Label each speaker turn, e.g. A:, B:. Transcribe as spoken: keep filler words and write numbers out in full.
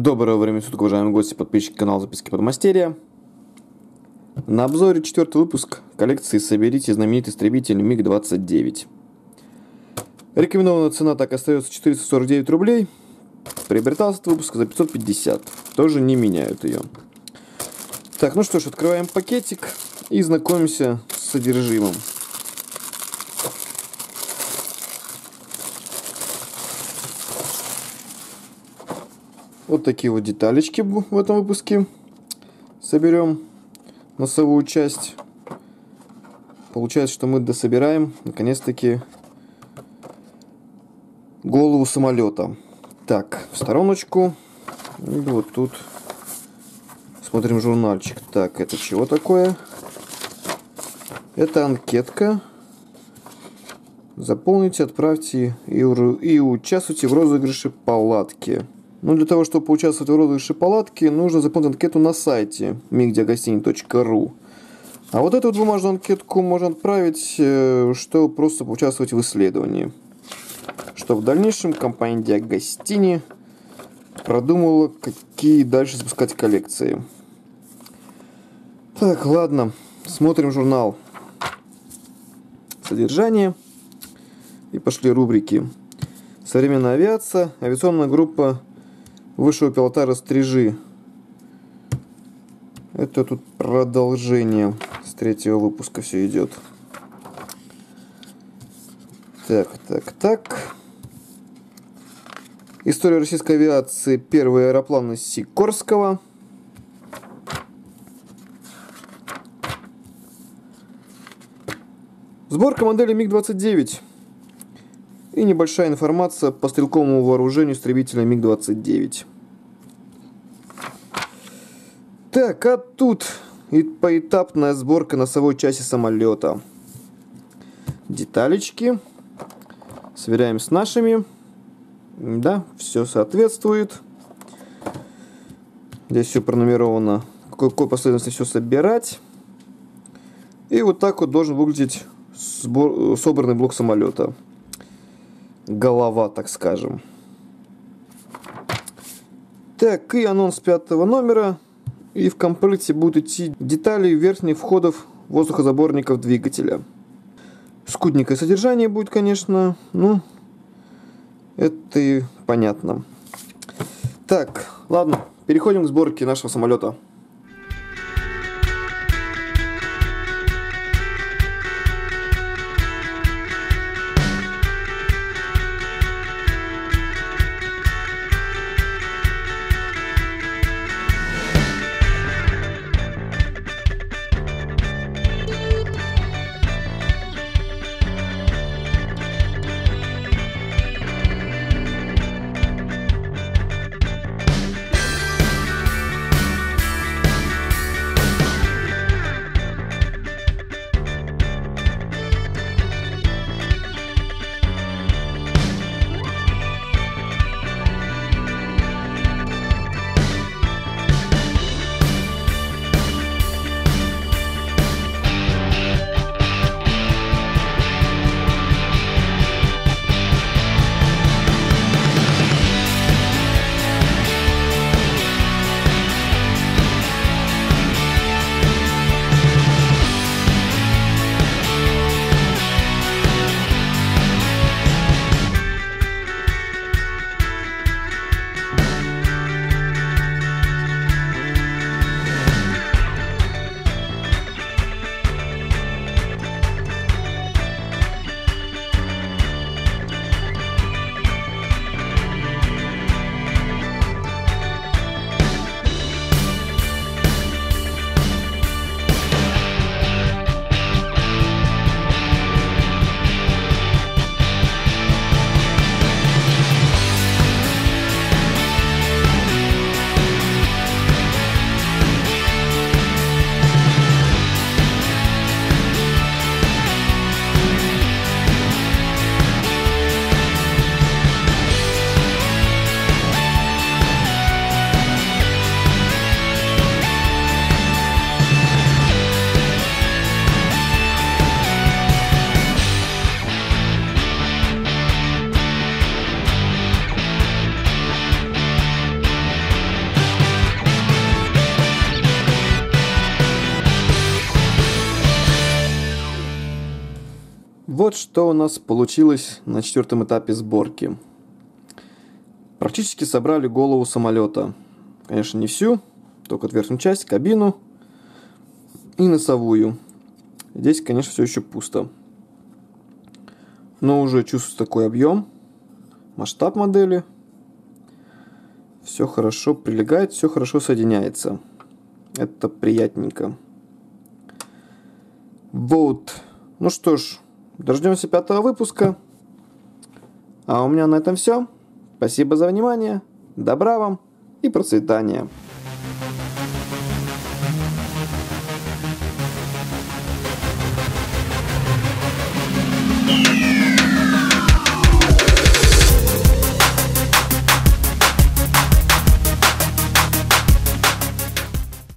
A: Доброго времени суток, уважаемые гости, подписчики канала Записки Подмастерья. На обзоре четвертый выпуск коллекции «Соберите знаменитый истребитель миг двадцать девять». Рекомендованная цена так остается четыреста сорок девять рублей. Приобретался этот выпуск за пятьсот пятьдесят. Тоже не меняют ее. Так, ну что ж, открываем пакетик и знакомимся с содержимым. Вот такие вот деталечки в этом выпуске. Соберем носовую часть. Получается, что мы дособираем наконец-таки голову самолета. Так, в стороночку. И вот тут смотрим журнальчик. Так, это чего такое? Это анкетка. Заполните, отправьте и, и участвуйте в розыгрыше палатки. Ну, для того, чтобы поучаствовать в розыгрыше палатки, нужно заполнить анкету на сайте миг диагостини точка ру. А вот эту вот бумажную анкетку можно отправить, чтобы просто поучаствовать в исследовании. Чтобы в дальнейшем компания Диагостини продумала, какие дальше запускать коллекции. Так, ладно. Смотрим журнал. Содержание. И пошли рубрики. Современная авиация. Авиационная группа высшего пилотажа «Стрижи». Это тут продолжение с третьего выпуска все идет. Так, так, так. История российской авиации. Первые аэропланы Сикорского. Сборка модели миг двадцать девять. И небольшая информация по стрелковому вооружению истребителя миг двадцать девять. Так, а тут и поэтапная сборка носовой части самолета. Деталечки. Сверяем с нашими. Да, все соответствует. Здесь все пронумеровано. В какой последовательности все собирать. И вот так вот должен выглядеть сбор... собранный блок самолета. Голова, так скажем. Так, и анонс пятого номера. И в комплекте будут идти детали верхних входов воздухозаборников двигателя. Скудненькое содержание будет, конечно. Ну, это и понятно. Так, ладно, переходим к сборке нашего самолета. Вот что у нас получилось на четвертом этапе сборки. Практически собрали голову самолета. Конечно, не всю, только верхнюю часть, кабину и носовую. Здесь, конечно, все еще пусто. Но уже чувствуется такой объем, масштаб модели. Все хорошо прилегает, все хорошо соединяется. Это приятненько. Вот. Ну что ж, дождемся пятого выпуска. А у меня на этом все. Спасибо за внимание. Добра вам и процветания.